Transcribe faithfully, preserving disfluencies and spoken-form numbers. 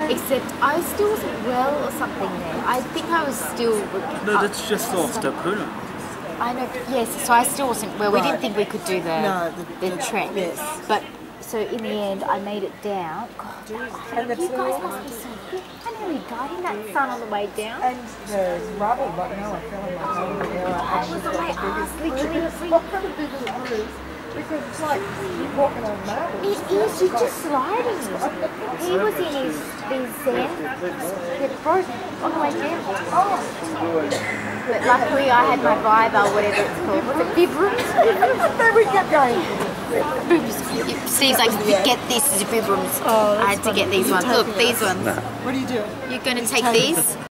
Except I still wasn't well or something there. I think I was still... No, that's just off the Puna. I know, yes, so I still wasn't well. We Right. didn't think we could do the, No, the, the, the trek. Yes. But, so in the end, I made it down. God, And the you guys pool- must be so good. I nearly died in that sun on the way down. And the rubble, but no, I fell on my shoulder there. I That was actually my got the ass, biggest literally. bruise. I've got a biggest bruise because it's like you're walking on marble. It is, you're just sliding. He was in his, his zen. It broke on the way down. Oh. But luckily I had my Vibe or whatever it's called. What's it? Vibrams? Then we kept going. Steve's like, get this, Vibrams. Oh, I had to get these ones. Look, these ones. What do you do? You're going to take these?